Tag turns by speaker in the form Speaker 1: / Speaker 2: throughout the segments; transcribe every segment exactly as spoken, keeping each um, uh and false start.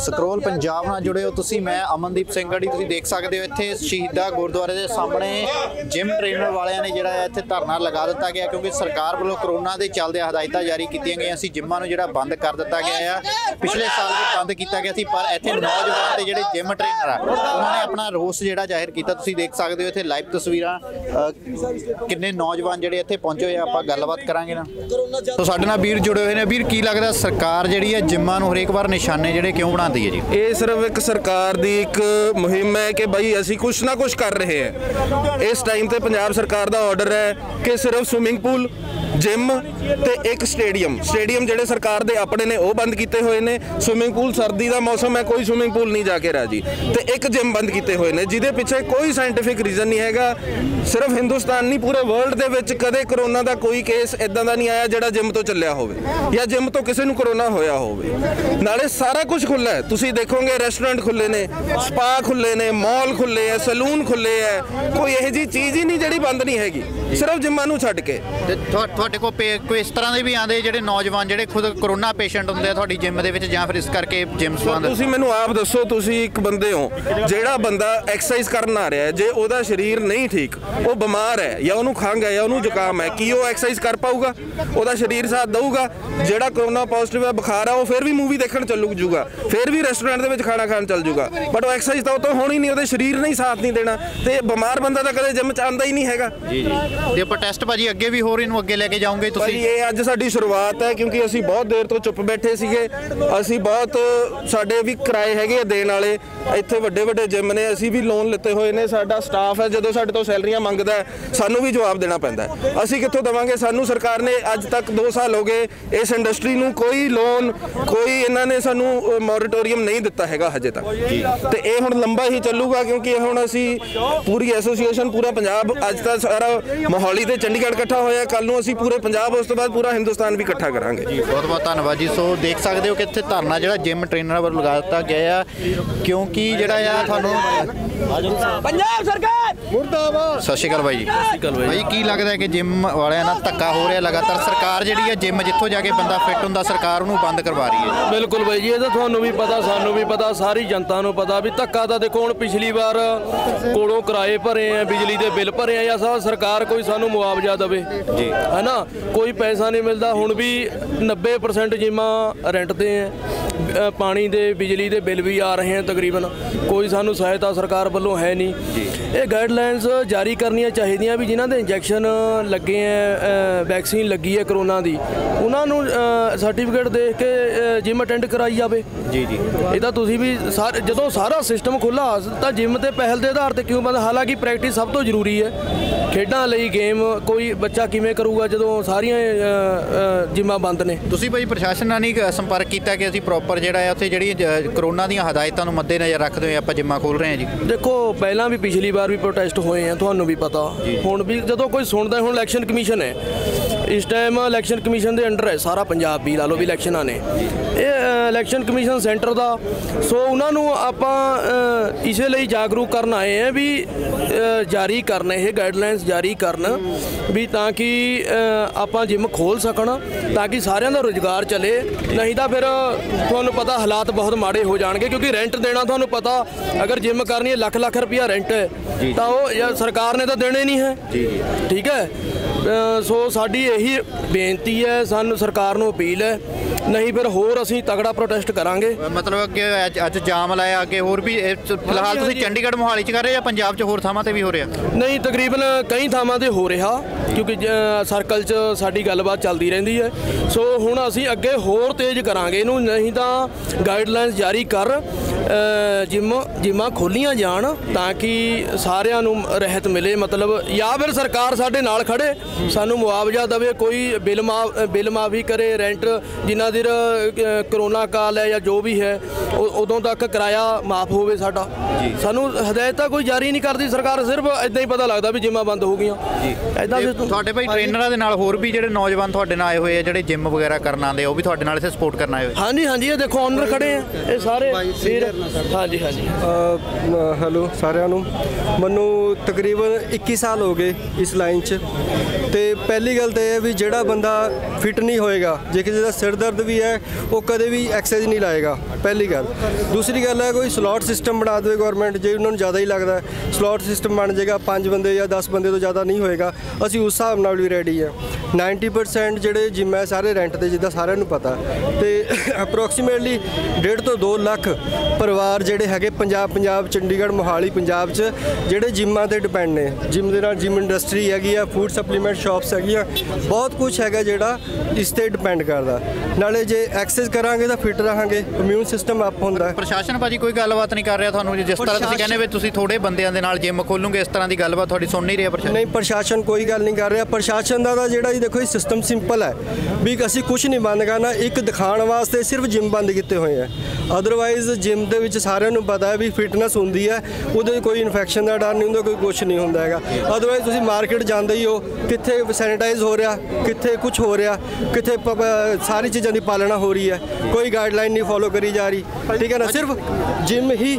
Speaker 1: Scroll Punjab ਨਾਲ ਜੁੜੇ ਹੋ ਤੁਸੀਂ। मैं अमनदीप सिंह गढ़ी। तुसीं देख सकते हो इत्थे शहीदा गुरुद्वारे के सामने जिम ट्रेनर वालियां ने जिहड़ा इत्थे धरना लगा दिता गया क्योंकि सरकार वालों करोना के चलदे हदायतां जारी कीतियां गईयां सी। जिमां नूं जिहड़ा बंद कर दिता गया है, पिछले साल भी बंद किया गया सी, पर इत्थे नौजवान ते जिहड़े जिम ट्रेनर आ उन्होंने अपना रोस जिहड़ा जाहिर किया। तुसीं देख सकते हो इत्थे लाइव तस्वीरां किन्ने नौजवान जिहड़े इत्थे पहुंचे हुए। आपां गलबात करांगे ना तो साडे नाल वीर जुड़े हुए ने। वीर की लगदा सरकार जिहड़ी है जिमां नूं हरेक वार निशाने जिहड़े क्यों बनाती है जी?
Speaker 2: ये सिर्फ एक सरकार दी एक मुहिम है कि भाई असी कुछ ना कुछ कर रहे हैं। इस टाइम ते पंजाब सरकार दा ऑर्डर है कि सिर्फ स्विमिंग पूल, जिम ते एक स्टेडियम स्टेडियम ਜਿਹੜੇ ਸਰਕਾਰ ਦੇ ਆਪਣੇ ਨੇ ਉਹ ਬੰਦ ਕੀਤੇ ਹੋਏ ਨੇ। ਸਵਿਮਿੰਗ ਪੂਲ ਸਰਦੀ ਦਾ ਮੌਸਮ ਹੈ, ਕੋਈ ਸਵਿਮਿੰਗ ਪੂਲ ਨਹੀਂ ਜਾ ਕੇ ਰਾਜੀ, ਤੇ ਇੱਕ ਜਿਮ ਬੰਦ ਕੀਤੇ ਹੋਏ ਨੇ ਜਿਹਦੇ ਪਿੱਛੇ ਕੋਈ ਸਾਇੰਟੀਫਿਕ ਰੀਜ਼ਨ ਨਹੀਂ ਹੈਗਾ। ਸਿਰਫ ਹਿੰਦੁਸਤਾਨ ਨਹੀਂ ਪੂਰੇ ਵਰਲਡ ਦੇ ਵਿੱਚ ਕਦੇ ਕਰੋਨਾ ਦਾ ਕੋਈ ਕੇਸ ਇਦਾਂ ਦਾ ਨਹੀਂ ਆਇਆ ਜਿਹੜਾ ਜਿਮ ਤੋਂ ਚੱਲਿਆ ਹੋਵੇ ਜਾਂ ਜਿਮ ਤੋਂ ਕਿਸੇ ਨੂੰ ਕਰੋਨਾ ਹੋਇਆ ਹੋਵੇ। ਨਾਲੇ ਸਾਰਾ ਕੁਝ ਖੁੱਲ੍ਹਾ ਹੈ, ਤੁਸੀਂ ਦੇਖੋਗੇ ਰੈਸਟੋਰੈਂਟ ਖੁੱਲ੍ਹੇ ਨੇ, ਸਪਾ ਖੁੱਲ੍ਹੇ ਨੇ, ਮਾਲ ਖੁੱਲ੍ਹੇ ਹੈ, ਸਲੂਨ ਖੁੱਲ੍ਹੇ ਹੈ, ਕੋਈ ਇਹੋ ਜਿਹੀ ਚੀਜ਼ ਹੀ ਨਹੀਂ ਜਿਹੜੀ ਬੰਦ ਨਹੀਂ ਹੈਗੀ, ਸਿਰਫ ਜਿੰਮਾਂ ਨੂੰ ਛੱਡ ਕੇ।
Speaker 1: ਤੁਹਾਡੇ ਕੋਲ ਕੋਈ ਇਸ ਤਰ੍ਹਾਂ ਦੇ ਵੀ ਆਉਂਦੇ ਜਿਹੜੇ ਨੌਜਵਾਨ ਜਿਹੜੇ ਖੁਦ ਕਰੋਨਾ ਪੇਸ਼ੈਂਟ ਹੁੰਦੇ ਆ ਤੁਹਾਡੀ ਜਿਮ ਦੇ ਵਿੱਚ ਜਾਂ ਫਿਰ ਇਸ ਕਰਕੇ ਜਿਮ ਸੰਬੰਧ?
Speaker 2: ਤੁਸੀਂ ਮੈਨੂੰ ਆਪ ਦੱਸੋ, ਤੁਸੀਂ ਇੱਕ ਬੰਦੇ ਹੋ, ਜਿਹੜਾ ਬੰਦਾ ਐਕਸਰਸਾਈਜ਼ ਕਰਨ ਆ ਰਿਹਾ ਜੇ ਉਹਦਾ ਸਰੀਰ ਨਹੀਂ ਠੀਕ, ਉਹ ਬਿਮਾਰ ਹੈ ਜਾਂ ਉਹਨੂੰ ਖੰਘ ਹੈ ਜਾਂ ਉਹਨੂੰ ਜ਼ੁਕਾਮ ਹੈ, ਕੀ ਉਹ ਐਕਸਰਸਾਈਜ਼ ਕਰ ਪਾਊਗਾ? ਉਹਦਾ ਸਰੀਰ ਸਾਥ ਦਊਗਾ? ਜਿਹੜਾ ਕਰੋਨਾ ਪੋਜ਼ਿਟਿਵ ਹੈ, ਬੁਖਾਰ ਆ, ਉਹ ਫਿਰ ਵੀ ਮੂਵੀ ਦੇਖਣ ਚੱਲੂ ਜੂਗਾ, ਫਿਰ ਵੀ ਰੈਸਟੋਰੈਂਟ ਦੇ ਵਿੱਚ ਖਾਣਾ ਖਾਣ ਚੱਲ ਜੂਗਾ, ਬਟ ਉਹ ਐਕਸਰਸਾਈਜ਼ ਤਾਂ ਉਹ ਤੋਂ ਹੋਣੀ ਨਹੀਂ, ਉਹਦੇ ਸਰੀਰ ਨੇ ਹੀ ਸਾਥ ਨਹੀਂ ਦੇਣਾ। ਤੇ ਬਿਮਾਰ ਬੰਦਾ ਤਾਂ ਕਦੇ ਜਿਮ 'ਚ ਆਉਂਦਾ ਹੀ ਨਹੀਂ ਹੈਗਾ।
Speaker 1: ਜੀ ਜੀ ਤੇ ਪ੍ਰੋਟੈਸਟ ਭਾਜੀ ਅੱਗੇ ਵੀ ਹੋਰ ਇਹਨੂੰ ਅੱਗੇ ਲੈ ਕੇ ਜਾਓਗੇ ਤੁਸੀਂ?
Speaker 2: ਇਹ ਅੱਜ ਸਾਡੀ शुरुआत है क्योंकि असी बहुत देर तो चुप बैठे सीगे। असी बहुत साडे भी किराए हैगे देण वाले, इत्थे वड्डे वड्डे जिम ने, असी भी लोन लिते हुए ने, साडा स्टाफ है जदों साडे तो सैलरियां मंगदा है सानू भी जवाब देना पैंदा है। असी कित्थों देवांगे? सानू सरकार ने अज तक दो साल हो गए इस इंडस्ट्री नूं कोई लोन, कोई इन्हां ने सानू मॉरेटोरीयम नहीं दिता हैगा हजे तक, ते इह हुण लंबा ही चलूगा क्योंकि हुण असी पूरी एसोसीएशन पूरा पंजाब अज तक सारा मोहाली ते चंडीगढ़ इकट्ठा होया, कल नूं असी पूरे पंजाब उस तो बाद पूरा हिंदुस्तान भी इकट्ठा करांगे जी।
Speaker 1: बहुत बहुत धन्यवाद जी। सो देख सकते हो कि इत्थे धरना जिहड़ा जिम ट्रेनर वालों लगा दिता गया क्योंकि जिहड़ा आ तुहानूं पंजाब सरकार मुर्दाबाद। सत श्री अकाल भाई जी। भाई की लगदा है कि जिम वालियां नाल धक्का हो रहा लगातार? सरकार जिहड़ी है जिम जिੱਥੋਂ ਜਾ ਕੇ ਬੰਦਾ ਫਿੱਟ ਹੁੰਦਾ सरकार ਉਹਨੂੰ ਬੰਦ ਕਰਵਾ ਰਹੀ है।
Speaker 3: बिल्कुल भाई जी, ये तो ਤੁਹਾਨੂੰ ਵੀ ਪਤਾ, ਸਾਨੂੰ ਵੀ ਪਤਾ, ਸਾਰੀ ਜਨਤਾ ਨੂੰ ਪਤਾ ਵੀ ਧੱਕਾ ਤਾਂ ਦੇਖੋ। ਹੁਣ ਪਿਛਲੀ ਵਾਰ ਕੋਲੋਂ ਕਿਰਾਏ ਭਰੇ ਆ, ਬਿਜਲੀ ਦੇ ਬਿੱਲ ਭਰੇ ਆ, ਜਾਂ ਸਭ ਸਰਕਾਰ ਕੋਈ ਸਾਨੂੰ ਮੁਆਵਜ਼ਾ ਦੇਵੇ ਜੀ, ਹੈ ਨਾ, ਕੋਈ ਪੈਸਾ ਨਹੀਂ ਮਿਲਦਾ। ਹੁਣ ਵੀ नब्बे परसेंट जिमां रेंट ते हैं, पानी दे बिजली दे बिल भी आ रहे हैं तकरीबन, कोई सानू सहायता सरकार वालों है नहीं। ये गाइडलाइनस जारी करनियां चाहिए भी जिन्हां दे इंजैक्शन लगे हैं, वैक्सीन लगी है करोना दी, उन्होंने सर्टिफिकेट देख के जिम अटेंड कराई जाए जी जी। ये तुसीं भी सारे जो सारा सिस्टम खुला तो जिम ते पहल के आधार पर क्यों बंद? हालांकि प्रैक्टिस सब तो जरूरी है, खेडां लई गेम कोई बच्चा किवें करूगा जो सारियां जिमां बंद ने।
Speaker 1: ਤੁਸੀਂ ਭਾਈ ਪ੍ਰਸ਼ਾਸਨ ਨਾਲ ਨਹੀਂ ਸੰਪਰਕ ਕੀਤਾ ਕਿ ਅਸੀਂ ਪ੍ਰੋਪਰ ਜਿਹੜਾ ਹੈ ਉੱਥੇ ਜਿਹੜੀ ਕਰੋਨਾ ਦੀਆਂ ਹਦਾਇਤਾਂ ਨੂੰ ਮੱਦੇਨਜ਼ਰ ਰੱਖਦੇ ਹੋਏ ਆਪਾਂ ਜਿੰਮਾਂ ਖੋਲ ਰਹੇ ਹਾਂ ਜੀ?
Speaker 3: ਦੇਖੋ ਪਹਿਲਾਂ ਵੀ ਪਿਛਲੀ ਵਾਰ ਵੀ ਪ੍ਰੋਟੈਸਟ ਹੋਏ ਆ, ਤੁਹਾਨੂੰ ਵੀ ਪਤਾ। ਹੁਣ ਵੀ ਜਦੋਂ ਕੋਈ ਸੁਣਦਾ, ਹੁਣ ਇਲੈਕਸ਼ਨ ਕਮਿਸ਼ਨ ਹੈ ਇਸ ਟਾਈਮ, ਇਲੈਕਸ਼ਨ ਕਮਿਸ਼ਨ ਦੇ ਅੰਡਰ ਹੈ ਸਾਰਾ ਪੰਜਾਬ ਵੀ, ਲਾ ਲਓ ਵੀ ਇਲੈਕਸ਼ਨਾਂ ਨੇ, ਇਹ ਇਲੈਕਸ਼ਨ ਕਮਿਸ਼ਨ ਸੈਂਟਰ ਦਾ। ਸੋ ਉਹਨਾਂ ਨੂੰ ਆਪਾਂ ਇਸੇ ਲਈ ਜਾਗਰੂਕ ਕਰਨ ਆਏ ਆ ਵੀ ਜਾਰੀ ਕਰਨ, ਇਹ ਗਾਈਡਲਾਈਨਸ ਜਾਰੀ ਕਰਨ ਵੀ ਤਾਂ ਕਿ ਆਪਾਂ ਜਿਮ ਖੋਲ ਸਕਣ, ਤਾਂ ਕਿ ਸਾਰਿਆਂ ਦਾ ਰੁਜ਼ਗਾਰ ਚੱਲੇ। ਨਹੀਂ ਤਾਂ ਫਿਰ ਤੁਹਾਨੂੰ ਪਤਾ ਹਾਲਾਤ ਬਹੁਤ ਮਾੜੇ ਹੋ ਜਾਣਗੇ ਕਿਉਂਕਿ ਰੈਂਟ ਦੇਣਾ ਤੁਹਾਨੂੰ ਪਤਾ, ਅਗਰ ਜਿਮ ਕਰਨੀ ਹੈ ਲੱਖ ਲੱਖ ਰੁਪਇਆ ਰੈਂਟ ਹੈ ਤਾਂ ਉਹ ਸਰਕਾਰ ਨੇ ਤਾਂ ਦੇਣੇ ਨਹੀਂ ਹੈ, ਠੀਕ ਹੈ। ਸੋ ਸਾਡੀ ਇਹੀ ਬੇਨਤੀ ਹੈ, ਸਾਨੂੰ ਸਰਕਾਰ ਨੂੰ ਅਪੀਲ ਹੈ, ਨਹੀਂ ਫਿਰ ਹੋਰ ਅਸੀਂ ਤਗੜਾ ਪ੍ਰੋਟੈਸਟ ਕਰਾਂਗੇ।
Speaker 1: ਮਤਲਬ ਕਿ ਅੱਜ ਜਾਮ ਲਾਇਆ, ਅੱਗੇ ਹੋਰ ਵੀ ਫਿਲਹਾਲ ਤੁਸੀਂ ਚੰਡੀਗੜ੍ਹ ਮੋਹਾਲੀ 'ਚ ਕਰ ਰਹੇ ਜਾਂ ਪੰਜਾਬ 'ਚ ਹੋਰ ਥਾਵਾਂ 'ਤੇ ਵੀ ਹੋ ਰਿਹਾ?
Speaker 3: ਨਹੀਂ, ਤਕਰੀਬਨ ਕਈ ਥਾਵਾਂ 'ਤੇ ਹੋ ਰਿਹਾ ਕਿਉਂਕਿ ਸਰਕਲ 'ਚ ਸਾਡੀ ਗੱਲਬਾਤ ਚੱਲਦੀ ਰਹਿੰਦੀ ਹੈ। ਸੋ ਹੁਣ ਅਸੀਂ ਅੱਗੇ ਹੋਰ ਤੇਜ਼ ਕਰਾਂਗੇ ਇਹਨੂੰ, ਨਹੀਂ ਤਾਂ ਗਾਈਡਲਾਈਨਸ ਜਾਰੀ ਕਰ, ਜਿਮ ਜਿਮਾਂ ਖੋਲ੍ਹੀਆਂ ਜਾਣ ਤਾਂ ਕਿ ਸਾਰਿਆਂ ਨੂੰ ਰਹਿਤ ਮਿਲੇ, ਮਤਲਬ ਜਾਂ ਫਿਰ ਸਰਕਾਰ ਸਾਡੇ ਨਾਲ ਖੜੇ, ਸਾਨੂੰ ਮੁਆਵਜ਼ਾ ਦੇਵੇ, ਕੋਈ ਬਿੱਲ ਮਾਫ ਬਿੱਲ ਮਾਫੀ ਕਰੇ, ਰੈਂਟ ਜਿੰਨਾ ਦੇਰ ਕਰੋਨਾ ਕਾਲ ਹੈ ਜਾਂ ਜੋ ਵੀ ਹੈ ਉਦੋਂ ਤੱਕ ਕਿਰਾਇਆ ਮਾਫ ਹੋਵੇ ਸਾਡਾ। ਸਾਨੂੰ ਹਦਾਇਤਾਂ ਕੋਈ ਜਾਰੀ ਨਹੀਂ ਕਰਦੀ ਸਰਕਾਰ, ਸਿਰਫ ਇੱਦਾਂ ਹੀ ਪਤਾ ਲੱਗਦਾ ਵੀ ਜਿਮਾਂ ਬੰਦ ਹੋ ਗਈਆਂ ਇੱਦਾਂ।
Speaker 1: ਤੁਹਾਡੇ ਭਾਈ ਟ੍ਰੇਨਰਾਂ ਦੇ ਨਾਲ ਹੋਰ ਵੀ ਜਿਹੜੇ ਨੌਜਵਾਨ ਤੁਹਾਡੇ ਨਾਲ ਆਏ ਹੋਏ ਆ ਜਿਹੜੇ ਜਿਮ ਵਗੈਰਾ ਕਰਨ ਆਉਂਦੇ, ਉਹ ਵੀ ਤੁਹਾਡੇ ਨਾਲ ਇੱਥੇ ਸਪੋਰਟ ਕਰਨ ਆਏ ਹੋਏ?
Speaker 3: ਹਾਂਜੀ ਹਾਂਜੀ, ਇਹ ਦੇਖੋ ਓਨਰ ਖੜੇ ਆ, ਇਹ ਸਾਰੇ ਫਿਰ ਹਾਂਜੀ ਹਾਂਜੀ
Speaker 4: ਹੈਲੋ ਸਾਰਿਆਂ ਨੂੰ। ਮੈਨੂੰ ਤਕਰੀਬਨ ਇੱਕੀ ਸਾਲ ਹੋ ਗਏ ਇਸ ਲਾਈਨ 'ਚ। ਤੇ ਪਹਿਲੀ ਗੱਲ ਤਾਂ ਇਹ ਹੈ ਵੀ ਜਿਹੜਾ ਬੰਦਾ ਫਿਟ ਨਹੀਂ ਹੋਏਗਾ, ਜੇ ਕਿਸੇ ਦਾ ਸਿਰ ਦਰਦ ਵੀ ਹੈ, ਉਹ ਕਦੇ ਵੀ ਐਕਸਰਸਾਈਜ਼ ਨਹੀਂ ਲਾਏਗਾ, ਪਹਿਲੀ ਗੱਲ। ਦੂਸਰੀ ਗੱਲ ਹੈ ਕੋਈ ਸਲੋਟ ਸਿਸਟਮ ਬਣਾ ਦੇਵੇ ਗਵਰਨਮੈਂਟ, ਜੇ ਉਹਨਾਂ ਨੂੰ ਜ਼ਿਆਦਾ ਹੀ ਲੱਗਦਾ ਸਲੋਟ ਸਿਸਟਮ ਬਣ ਜਾਏਗਾ, ਪੰਜ ਬੰਦੇ ਜਾਂ ਦਸ ਬੰਦੇ ਤੋਂ ਜ਼ਿਆਦਾ ਨਹੀਂ ਹੋਏਗਾ, ਅਸੀਂ ਉਸ ਹਿਸਾਬ ਨਾਲ ਵੀ ਰੈਡੀ ਹਾਂ। ਨਾਈਨਟੀ ਪਰਸੈਂਟ ਜਿਹੜੇ ਜਿੰਮ ਹੈ ਸਾਰੇ ਰੈਂਟ 'ਤੇ, ਜਿੱਦਾਂ ਸਾਰਿਆਂ ਨੂੰ ਪਤਾ। ਤੇ ਅਪਰੋਕਸੀਮੇਟਲੀ ਡੇਢ ਤੋਂ ਦੋ ਲੱਖ ਪਰਿਵਾਰ ਜਿਹੜੇ ਹੈਗੇ ਪੰਜਾਬ ਪੰਜਾਬ ਚੰਡੀਗੜ੍ਹ ਮੋਹਾਲੀ ਪੰਜਾਬ 'ਚ ਜਿਹੜੇ ਜਿੰਮਾਂ 'ਤੇ ਡਿਪੈਂਡ ਨੇ। ਜਿੰਮ ਦੇ ਨਾਲ ਜਿੰਮ ਇੰਡਸਟਰੀ ਹੈਗੀ ਆ, ਫੂਡ ਸਪਲੀਮੈਂਟ ਸ਼ਾਪਸ ਹੈਗੀਆਂ, ਬਹੁਤ ਕੁਝ ਹੈਗਾ ਜਿਹੜਾ ਇਸ 'ਤੇ ਡਿਪੈਂਡ ਕਰਦਾ। ਨਾਲੇ ਜੇ ਐਕਸਰਸਾਈਜ਼ ਕਰਾਂਗੇ ਤਾਂ ਫਿਟ ਰਹਾਂਗੇ, ਇਮਿਊਨ ਸਿਸਟਮ ਅਪ ਹੁੰਦਾ।
Speaker 1: ਪ੍ਰਸ਼ਾਸਨ ਭਾਜੀ ਕੋਈ ਗੱਲਬਾਤ ਨਹੀਂ ਕਰ ਰਿਹਾ ਤੁਹਾਨੂੰ, ਜਿਸ ਤਰ੍ਹਾਂ ਤੁਸੀਂ ਕਹਿੰਦੇ ਵੀ ਤੁਸੀਂ ਥੋੜੇ ਬੰਦਿਆਂ ਦੇ ਨਾਲ ਜਿੰਮ ਖੋਲੂਗੇ, ਇਸ ਤਰ੍ਹਾਂ ਦੀ ਗੱਲਬਾਤ ਤੁਹਾਡੀ ਸੁਣ ਨਹੀਂ ਰਿਹਾ ਪ੍ਰਸ਼ਾਸਨ?
Speaker 4: ਨਹੀਂ, ਪ੍ਰਸ਼ਾਸਨ ਕੋਈ ਗੱਲ ਨਹੀਂ ਕਰ ਰਿਹਾ। ਪ੍ਰਸ਼ਾਸਨ ਦਾ ਤਾਂ ਜਿਹੜਾ ਜੀ ਦੇਖੋ ਇਹ ਸਿਸਟਮ ਸਿੰਪਲ ਹੈ ਵੀ ਅਸੀਂ ਕੁਝ ਨਹੀਂ ਬੰਦ ਕਰਨਾ, ਇੱਕ ਦਿਖਾਉਣ ਵਾਸਤੇ ਸਿਰਫ ਜਿੰਮ ਬੰਦ ਕੀਤੇ ਹੋਏ ਆ। ਅਦਰਵਾਈਜ਼ ਜਿੰਮ ਦੇ ਵਿੱਚ ਸਾਰਿਆਂ ਨੂੰ ਪਤਾ ਹੈ ਵੀ ਫਿਟਨੈਸ ਹੁੰਦੀ ਹੈ, ਉਹਦੇ ਕੋਈ ਇਨਫੈਕਸ਼ਨ ਦਾ ਡਰ ਨਹੀਂ ਹੁੰਦਾ, ਕੋਈ ਕੁਝ ਨਹੀਂ ਹੁੰਦਾ ਹੈਗਾ। ਅਦਰਵਾਈਜ਼ ਤੁਸੀਂ ਮਾਰਕੀਟ ਜਾਂਦੇ ਹੀ ਹੋ, ਕਿੱਥੇ ਸੈਨੀਟਾਈਜ਼ ਹੋ ਰਿਹਾ, ਕਿੱਥੇ ਕੁਝ ਹੋ ਰਿਹਾ, ਕਿੱਥੇ ਸਾਰੀ ਚੀਜ਼ਾਂ ਦੀ ਪਾਲਣਾ ਹੋ ਰਹੀ ਹੈ, ਕੋਈ ਗਾਈਡਲਾਈਨ ਨਹੀਂ ਫੋਲੋ ਕਰੀ ਜਾ ਰਹੀ, ਠੀਕ ਹੈ ਨਾ। ਸਿਰਫ ਜਿੰਮ ਹੀ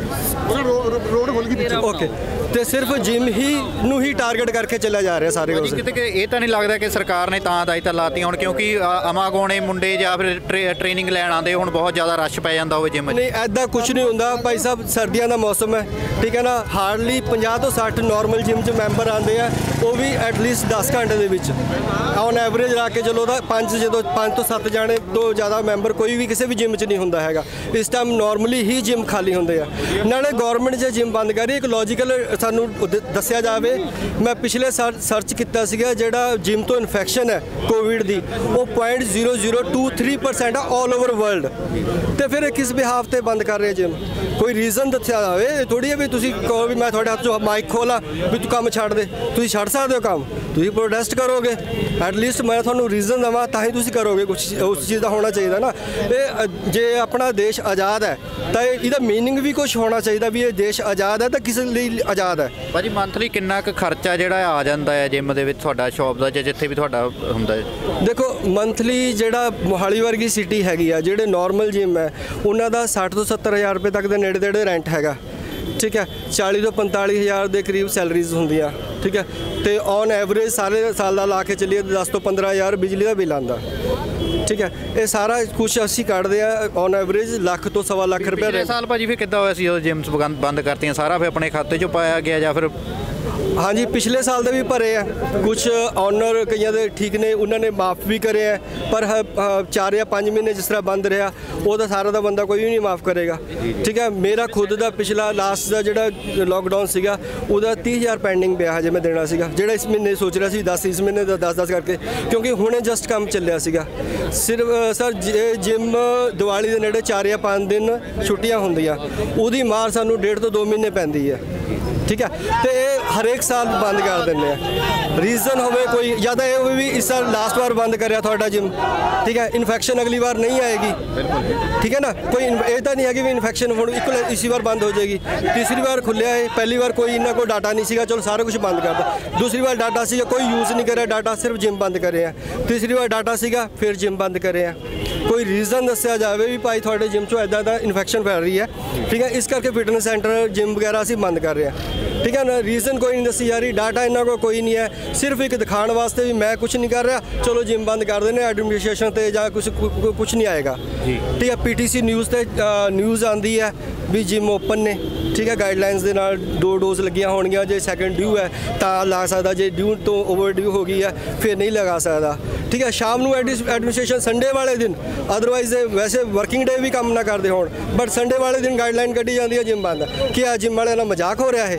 Speaker 4: ਰੋਡ ਖੋਲ ਕੇ ਪਿੱਛੇ ਓਕੇ ਤੇ ਸਿਰਫ ਜਿੰਮ ਹੀ ਨੂੰ ਹੀ ਟਾਰਗੇਟ ਕਰਕੇ ਚੱਲਿਆ ਜਾ ਰਿਹਾ ਸਾਰੇ ਪਾਸੇ।
Speaker 1: ਕਿਤੇ ਕਿ ਇਹ ਤਾਂ ਨਹੀਂ ਲੱਗਦਾ ਕਿ ਸਰਕਾਰ ਨੇ ਤਾਂ ਹਦਾਇਤਾਂ ਲਾਤੀਆਂ ਹੁਣ, ਕਿਉਂਕਿ ਅਮਾਗੋਣੇ ਮੁੰਡੇ ਜਾਂ ਫਿਰ ਟ੍ਰੇਨਿੰਗ ਲੈਣ ਆਉਂਦੇ, ਹੁਣ ਬਹੁਤ ਜ਼ਿਆਦਾ ਰਸ਼ ਪੈ ਜਾਂਦਾ ਹੋਵੇ ਜਿੰਮ 'ਚ?
Speaker 4: ਨਹੀਂ, ਐਦਾਂ ਕੁਝ ਨਹੀਂ ਹੁੰਦਾ ਭਾਈ ਸਾਹਿਬ, ਸਰਦੀਆਂ ਦਾ ਮੌਸਮ ਹੈ, ਠੀਕ ਹੈ ਨਾ। ਹਾਰਡਲੀ ਪੰਜਾਹ ਤੋਂ ਸੱਠ ਨਾਰਮਲ ਜਿੰਮ 'ਚ ਮੈਂਬਰ ਆਉਂਦੇ ਆ, ਉਹ ਵੀ ਐਟਲੀਸਟ ਦਸ ਘੰਟੇ ਦੇ ਵਿੱਚ। ਔਨ ਐਵਰੇਜ ਲਾ ਕੇ ਚਲੋ ਤਾਂ ਪੰਜ ਜਦੋਂ ਪੰਜ ਤੋਂ ਸੱਤ ਜਾਣੇ ਤੋਂ ਜ਼ਿਆਦਾ ਮੈਂਬਰ ਕੋਈ ਵੀ ਕਿਸੇ ਵੀ ਜਿੰਮ 'ਚ ਨਹੀਂ ਹੁੰਦਾ ਹੈਗਾ। ਇਸ ਟਾਈਮ ਨਾਰਮਲੀ ਹੀ ਜਿੰਮ ਖਾਲੀ ਹੁੰਦੇ ਆ। ਨਾਲੇ ਗੌਰਮੈਂਟ ਜੇ ਜਿੰਮ ਬੰਦ ਕਰ ਰਹੀ, ਇੱਕ ਲੌਜੀਕਲ ਸਾਨੂੰ ਦੱਸਿਆ ਜਾਵੇ। ਮੈਂ ਪਿਛਲੇ ਸਰਚ ਕੀਤਾ ਸੀਗਾ, ਜਿਹੜਾ ਜਿੰਮ ਤੋਂ ਇਨਫੈਕਸ਼ਨ ਹੈ ਕੋਵਿਡ ਦੀ, ਉਹ point zero zero two three percent ਆ ਆਲ ਓਵਰ ਵਰਲਡ। ਤੇ ਫਿਰ ਕਿਸ ਬਿਹਾਫ ਤੇ ਬੰਦ ਕਰ ਰਹੇ ਜਿੰਮ? ਕੋਈ ਰੀਜ਼ਨ ਦੱਸਿਆ ਜਾਵੇ। ਇਹ ਥੋੜੀ ਹੈ ਵੀ ਤੁਸੀਂ ਕਹੋ ਵੀ ਮੈਂ ਤੁਹਾਡੇ ਹੱਥ 'ਚੋਂ ਮਾਈਕ ਖੋਲਾ ਵੀ ਤੂੰ ਕੰਮ ਛੱਡ ਦੇ। ਤੁਸੀਂ ਛੱਡ ਸਕਦੇ ਹੋ ਕੰਮ, ਤੁਸੀਂ ਪ੍ਰੋਟੈਸਟ ਕਰੋਗੇ, ਐਟਲੀਸਟ ਮੈਂ ਤੁਹਾਨੂੰ ਰੀਜ਼ਨ ਦੇਵਾਂ ਤਾਂ ਹੀ ਤੁਸੀਂ ਕਰੋਗੇ ਕੁਛ। ਉਸ ਚੀਜ਼ ਦਾ ਹੋਣਾ ਚਾਹੀਦਾ ਨਾ। ਇਹ ਜੇ ਆਪਣਾ ਦੇਸ਼ ਆਜ਼ਾਦ ਹੈ ਤਾਂ ਇਹਦਾ ਮੀਨਿੰਗ ਵੀ ਕੁਛ ਹੋਣਾ ਚਾਹੀਦਾ ਵੀ ਇਹ ਦੇਸ਼ ਆਜ਼ਾਦ ਹੈ ਤਾਂ ਕਿਸ ਲਈ ਆਜ਼ਾਦ ਹੈ।
Speaker 1: ਭਾਜੀ ਮੰਥਲੀ ਕਿੰਨਾ ਕੁ ਖਰਚਾ ਜਿਹੜਾ ਆ ਜਾਂਦਾ ਹੈ ਜਿੰਮ ਦੇ ਵਿੱਚ ਤੁਹਾਡਾ, ਸ਼ਾਪ ਦਾ, ਜਾਂ ਜਿੱਥੇ ਵੀ ਤੁਹਾਡਾ ਹੁੰਦਾ ਹੈ?
Speaker 4: ਦੇਖੋ ਮੰਥਲੀ ਜਿਹੜਾ ਮੋਹਾਲੀ ਵਰਗੀ ਸਿਟੀ ਹੈਗੀ ਆ, ਜਿਹੜੇ ਨਾਰਮਲ ਜਿੰਮ ਹੈ ਉਹਨਾਂ ਦਾ ਸੱਠ ਤੋਂ ਸੱਤਰ ਹਜ਼ਾਰ ਰੁਪਏ ਤੱਕ ਦੇ ਨੇੜੇ ਤੇੜੇ ਰੈਂਟ ਹੈਗਾ, ਠੀਕ ਹੈ। ਚਾਲੀ ਤੋਂ ਪੰਤਾਲੀ ਹਜ਼ਾਰ ਦੇ ਕਰੀਬ ਸੈਲਰੀਜ਼ ਹੁੰਦੀਆਂ, ਠੀਕ ਹੈ। ਤੇ ਔਨ ਐਵਰੇਜ ਸਾਰੇ ਸਾਲ ਦਾ ਲਾ ਕੇ ਚੱਲੀਏ ਦਸ ਤੋਂ ਪੰਦਰਾਂ ਹਜ਼ਾਰ ਬਿਜਲੀ ਦਾ ਬਿੱਲ ਆਉਂਦਾ, ਠੀਕ ਹੈ। ਇਹ ਸਾਰਾ ਕੁਛ ਅਸੀਂ ਕੱਢਦੇ ਆ ਔਨ ਐਵਰੇਜ ਲੱਖ ਤੋਂ ਸਵਾ ਲੱਖ ਰੁਪਏ।
Speaker 1: ਪਿਛਲੇ ਸਾਲ ਭਾਜੀ ਫਿਰ ਕਿੱਦਾਂ ਹੋਇਆ ਸੀ ਜਦੋਂ ਜਿੰਮਸ ਬੰਦ ਕਰਤੀਆਂ? ਸਾਰਾ ਫਿਰ ਆਪਣੇ ਖਾਤੇ 'ਚੋਂ ਪਾਇਆ ਗਿਆ ਜਾਂ ਫਿਰ?
Speaker 4: ਹਾਂਜੀ, ਪਿਛਲੇ ਸਾਲ ਦੇ ਵੀ ਭਰੇ ਆ, ਕੁਝ ਓਨਰ ਕਈਆਂ ਦੇ ਠੀਕ ਨੇ, ਉਹਨਾਂ ਨੇ ਮਾਫ ਵੀ ਕਰੇ ਆ, ਪਰ ਚਾਰ ਜਾਂ ਪੰਜ ਮਹੀਨੇ ਜਿਸ ਤਰ੍ਹਾਂ ਬੰਦ ਰਿਹਾ ਉਹ ਤਾਂ ਸਾਰਾ ਦਾ ਬੰਦਾ ਕੋਈ ਵੀ ਨਹੀਂ ਮਾਫ ਕਰੇਗਾ, ਠੀਕ ਹੈ। ਮੇਰਾ ਖੁਦ ਦਾ ਪਿਛਲਾ ਲਾਸਟ ਦਾ ਜਿਹੜਾ ਲੋਕਡਾਊਨ ਸੀਗਾ ਉਹਦਾ ਤੀਹ ਹਜ਼ਾਰ ਪੈਂਡਿੰਗ ਪਿਆ ਹਜੇ ਮੈਂ ਦੇਣਾ ਸੀਗਾ, ਜਿਹੜਾ ਇਸ ਮਹੀਨੇ ਸੋਚ ਰਿਹਾ ਸੀ ਦਸ ਇਸ ਮਹੀਨੇ ਦਾ ਦਸ ਦਸ ਕਰਕੇ, ਕਿਉਂਕਿ ਹੁਣੇ ਜਸਟ ਕੰਮ ਚੱਲਿਆ ਸੀਗਾ। ਸਿਰਫ ਸਰ ਜਿੰਮ ਦੀਵਾਲੀ ਦੇ ਨੇੜੇ ਚਾਰ ਜਾਂ ਪੰਜ ਦਿਨ ਛੁੱਟੀਆਂ ਹੁੰਦੀਆਂ, ਉਹਦੀ ਮਾਰ ਸਾਨੂੰ ਡੇਢ ਤੋਂ ਦੋ ਮਹੀਨੇ ਪੈਂਦੀ ਹੈ, ਠੀਕ ਹੈ। ਤੇ ਇਹ ਹਰੇਕ ਸਾਲ ਬੰਦ ਕਰ ਦਿੰਦੇ ਆ। ਰੀਜ਼ਨ ਹੋਵੇ ਕੋਈ, ਜਾਂ ਤਾਂ ਇਹ ਹੋਵੇ ਵੀ ਇਸ ਸਾਲ ਲਾਸਟ ਵਾਰ ਬੰਦ ਕਰਿਆ ਤੁਹਾਡਾ ਜਿੰਮ, ਠੀਕ ਹੈ, ਇਨਫੈਕਸ਼ਨ ਅਗਲੀ ਵਾਰ ਨਹੀਂ ਆਏਗੀ, ਠੀਕ ਹੈ ਨਾ। ਕੋਈ ਇਹ ਤਾਂ ਨਹੀਂ ਹੈ ਕਿ ਵੀ ਇਨਫੈਕਸ਼ਨ ਹੁਣ ਇੱਕ ਇਸੀ ਵਾਰ ਬੰਦ ਹੋ ਜਾਏਗੀ। ਤੀਸਰੀ ਵਾਰ ਖੁੱਲਿਆ ਹੈ, ਪਹਿਲੀ ਵਾਰ ਕੋਈ ਇਹਨਾਂ ਕੋਲ ਡਾਟਾ ਨਹੀਂ ਸੀਗਾ, ਚਲੋ ਸਾਰਾ ਕੁਝ ਬੰਦ ਕਰਦਾ। ਦੂਸਰੀ ਵਾਰ ਡਾਟਾ ਸੀਗਾ, ਕੋਈ ਯੂਜ਼ ਨਹੀਂ ਕਰਿਆ ਡਾਟਾ, ਸਿਰਫ ਜਿੰਮ ਬੰਦ ਕਰੇ ਆ। ਤੀਸਰੀ ਵਾਰ ਡਾਟਾ ਸੀਗਾ, ਫਿਰ ਜਿੰਮ ਬੰਦ ਕਰੇ ਆ। ਕੋਈ ਰੀਜ਼ਨ ਦੱਸਿਆ ਜਾਵੇ ਵੀ ਭਾਈ ਤੁਹਾਡੇ ਜਿੰਮ 'ਚੋਂ ਇੱਦਾਂ ਦਾ ਇਨਫੈਕਸ਼ਨ ਫੈਲ ਰਹੀ ਹੈ, ਠੀਕ ਹੈ, ਇਸ ਕਰਕੇ ਫਿਟਨੈਸ ਸੈਂਟਰ ਜਿੰਮ ਵਗੈਰਾ ਅਸੀਂ ਬੰਦ ਕਰ ਰਹੇ ਹਾਂ, ਠੀਕ ਹੈ ਨਾ। ਰੀਜ਼ਨ ਕੋਈ ਨਹੀਂ ਦੱਸੀ ਜਾ ਰਹੀ, ਡਾਟਾ ਇਹਨਾਂ ਕੋਲ ਕੋਈ ਨਹੀਂ ਹੈ, ਸਿਰਫ ਇੱਕ ਦਿਖਾਉਣ ਵਾਸਤੇ ਵੀ ਮੈਂ ਕੁਝ ਨਹੀਂ ਕਰ ਰਿਹਾ, ਚਲੋ ਜਿੰਮ ਬੰਦ ਕਰ ਦਿੰਦੇ ਐਡਮਿਨਿਸਟ੍ਰੇਸ਼ਨ ਤੇ ਜਾਂ ਕੁਝ ਕੁਝ ਨਹੀਂ ਆਏਗਾ, ਠੀਕ ਹੈ। ਪੀਟੀਸੀ ਨਿਊਜ਼ ਤੇ ਨਿਊਜ਼ ਆਉਂਦੀ ਹੈ ਵੀ ਜਿੰਮ ਓਪਨ ਨੇ, ਠੀਕ ਹੈ, ਗਾਈਡਲਾਈਨਸ ਦੇ ਨਾਲ ਦੋ ਡੋਜ਼ ਲੱਗੀਆਂ ਹੋਣਗੀਆਂ, ਜੇ ਸੈਕੰਡ ਡਿਊ ਹੈ ਤਾਂ ਲਾ ਸਕਦਾ, ਜੇ ਡਿਊ ਤੋਂ ਓਵਰ ਡਿਊ ਹੋ ਗਈ ਹੈ ਫਿਰ ਨਹੀਂ ਲਗਾ ਸਕਦਾ, ਠੀਕ ਹੈ। ਸ਼ਾਮ ਨੂੰ ਐਡਮਿਨਿਸਟ੍ਰੇਸ਼ਨ ਸੰਡੇ ਵਾਲੇ ਦਿਨ, ਅਦਰਵਾਈਜ਼ ਵੈਸੇ ਵਰਕਿੰਗ ਡੇ ਵੀ ਕੰਮ ਨਾ ਕਰਦੇ ਹੋਣ, ਬਟ ਸੰਡੇ ਵਾਲੇ ਦਿਨ ਗਾਈਡਲਾਈਨ ਕੱਢੀ ਜਾਂਦੀ ਹੈ ਜਿੰਮ ਬੰਦ। ਕੀ ਆ ਜਿੰਮ ਵਾਲਿਆਂ ਨਾਲ ਮਜ਼ਾਕ ਹੋ ਰਿਹਾ ਹੈ?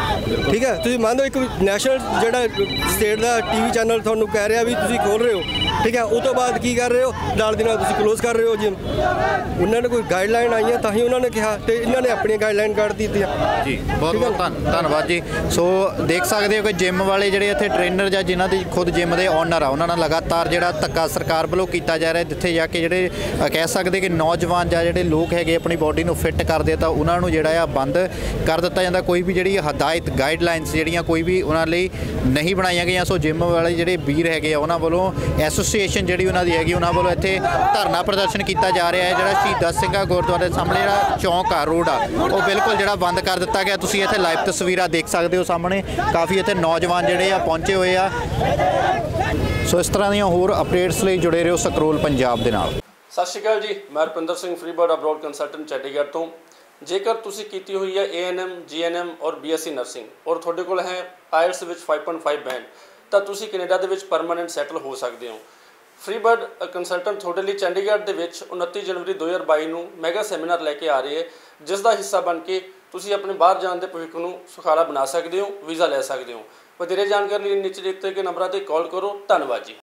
Speaker 4: ਠੀਕ ਹੈ, ਤੁਸੀਂ ਮੰਨ ਲਓ ਇੱਕ ਨੈਸ਼ਨਲ ਜਿਹੜਾ ਸਟੇਟ ਦਾ ਟੀਵੀ ਚੈਨਲ ਤੁਹਾਨੂੰ ਕਹਿ ਰਿਹਾ ਵੀ ਤੁਸੀਂ ਖੋਲ ਰਹੇ ਹੋ, ਠੀਕ ਹੈ, ਉਹ ਤੋਂ ਬਾਅਦ ਕੀ ਕਰ ਰਹੇ ਹੋ? ਨਾਲ ਦੀ ਨਾਲ ਤੁਸੀਂ ਕਲੋਜ਼ ਕਰ ਰਹੇ ਹੋ ਜਿੰਮ। ਉਹਨਾਂ ਨੇ ਕੋਈ ਗਾਈਡਲਾਈਨ ਆਈਆਂ ਤਾਂ ਹੀ ਉਹਨਾਂ ਨੇ ਕਿਹਾ, ਤੇ ਇਹਨਾਂ ਨੇ ਆਪਣੀਆਂ ਗਾਈਡਲਾਈਨ ਕੱਢ ਦਿੱਤੀਆਂ
Speaker 1: ਜੀ। ਬਹੁਤ ਬਹੁਤ ਧੰਨਵਾਦ ਜੀ। ਸੋ ਦੇਖ ਸਕਦੇ ਹੋ ਕਿ ਜਿੰਮ ਵਾਲੇ ਜਿਹੜੇ ਇੱਥੇ ਟ੍ਰੇਨਰ ਜਾਂ ਜਿਨ੍ਹਾਂ ਦੀ ਖੁਦ ਜਿੰਮ ਦੇ ਓਨਰ ਆ, ਉਹਨਾਂ ਨਾਲ ਲਗਾਤਾਰ ਜਿਹੜਾ ਧੱਕਾ ਸਰਕਾਰ ਵੱਲੋਂ ਕੀਤਾ ਜਾ ਰਿਹਾ, ਜਿੱਥੇ ਜਾ ਕੇ ਜਿਹੜੇ ਕਹਿ ਸਕਦੇ ਕਿ ਨੌਜਵਾਨ ਜਾਂ ਜਿਹੜੇ ਲੋਕ ਹੈਗੇ ਆਪਣੀ ਬੋਡੀ ਨੂੰ ਫਿੱਟ ਕਰਦੇ ਤਾਂ ਉਹਨਾਂ ਨੂੰ ਜਿਹੜਾ ਆ ਬੰਦ ਕਰ ਦਿੱਤਾ ਜਾਂਦਾ। ਕੋਈ ਵੀ ਜਿਹੜੀ ਹਦਾਇਤ ਗਾਈਡਲਾਈਨਸ ਜਿਹੜੀਆਂ ਕੋਈ ਵੀ ਉਹਨਾਂ ਲਈ ਨਹੀਂ ਬਣਾਈਆਂ ਗਈਆਂ। ਸੋ ਜਿੰਮ ਵਾਲੇ ਜਿਹੜੇ ਵੀਰ ਹੈਗੇ ਆ ਉਹਨਾਂ ਵੱਲੋਂ ਐਸੋਸੀਏਸ਼ਨ ਐਸੋਸੀਏਸ਼ਨ ਜਿਹੜੀ ਉਹਨਾਂ ਦੀ ਹੈਗੀ ਉਹਨਾਂ ਵੱਲੋਂ ਇੱਥੇ ਧਰਨਾ ਪ੍ਰਦਰਸ਼ਨ ਕੀਤਾ ਜਾ ਰਿਹਾ ਹੈ। ਜਿਹੜਾ ਸ਼ਹੀਦਾਂ ਸਿੰਘਾਂ ਗੁਰਦੁਆਰੇ ਦੇ ਸਾਹਮਣੇ ਜਿਹੜਾ ਚੌਂਕ ਆ ਰੋਡ ਆ ਉਹ ਬਿਲਕੁਲ ਜਿਹੜਾ ਬੰਦ ਕਰ ਦਿੱਤਾ ਗਿਆ। ਤੁਸੀਂ ਇੱਥੇ ਲਾਈਵ ਤਸਵੀਰਾਂ ਦੇਖ ਸਕਦੇ ਹੋ ਸਾਹਮਣੇ ਕਾਫੀ ਇੱਥੇ ਨੌਜਵਾਨ ਜਿਹੜੇ ਆ ਪਹੁੰਚੇ ਹੋਏ ਆ। ਸੋ ਇਸ ਤਰ੍ਹਾਂ ਦੀਆਂ ਹੋਰ ਅਪਡੇਟਸ ਲਈ ਜੁੜੇ ਰਹੋ ਸਕਰੋਲ ਪੰਜਾਬ ਦੇ ਨਾਲ।
Speaker 5: ਸਤਿ ਸ਼੍ਰੀ ਅਕਾਲ ਜੀ, ਮੈਂ Rupinder Singh Freebird abroad consultant Chandigarh ਤੋਂ। ਜੇਕਰ ਤੁਸੀਂ ਕੀਤੀ ਹੋਈ ਹੈ ਏ N M G N M ਔਰ ਬੀ ਐਸ ਸੀ ਨਰਸਿੰਗ ਔਰ ਤੁਹਾਡੇ ਕੋਲ ਹੈ ਆਇਲਟਸ ਵਿੱਚ ਫਾਈਵ ਪੁਆਇੰਟ ਫਾਈਵ ਬੈਂਡ ਤਾਂ ਤੁਸੀਂ ਕੈਨੇਡਾ ਦੇ ਵਿੱਚ ਪਰਮਾਨੈਂਟ ਸੈਟਲ ਹੋ ਸਕਦੇ ਹੋ। ਫਰੀਬਰਡ ਕੰਸਲਟੈਂਟ ਤੁਹਾਡੇ ਲਈ ਚੰਡੀਗੜ੍ਹ ਦੇ ਵਿੱਚ ਉਨੱਤੀ ਜਨਵਰੀ ਦੋ ਹਜ਼ਾਰ ਬਾਈ ਨੂੰ ਮੈਗਾ ਸੈਮੀਨਾਰ ਲੈ ਕੇ ਆ ਰਹੀ ਹੈ, ਜਿਸ ਦਾ ਹਿੱਸਾ ਬਣ ਕੇ ਤੁਸੀਂ ਆਪਣੇ ਬਾਹਰ ਜਾਣ ਦੇ ਭਵਿੱਖ ਨੂੰ ਸੁਖਾਲਾ ਬਣਾ ਸਕਦੇ ਹੋ, ਵੀਜ਼ਾ ਲੈ ਸਕਦੇ ਹੋ। ਵਧੇਰੇ ਜਾਣਕਾਰੀ ਲਈ ਨੀਚੇ ਦਿੱਤੇ ਗਏ ਨੰਬਰਾਂ 'ਤੇ ਕਾਲ ਕਰੋ। ਧੰਨਵਾਦ ਜੀ।